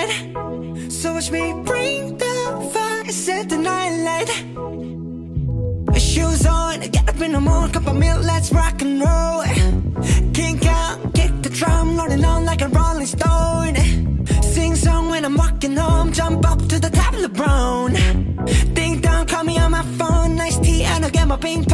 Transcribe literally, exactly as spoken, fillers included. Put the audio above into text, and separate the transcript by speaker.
Speaker 1: night. So watch me bring the fire, set the night light. Shoes on, get up in the morning, cup of milk, let's rock and roll. Kink out, kick the drum, rolling on like a rolling stone. Sing song when I'm walking home, jump up to the top of the brown. Ding dong, call me on my phone, nice tea and I'll get my ping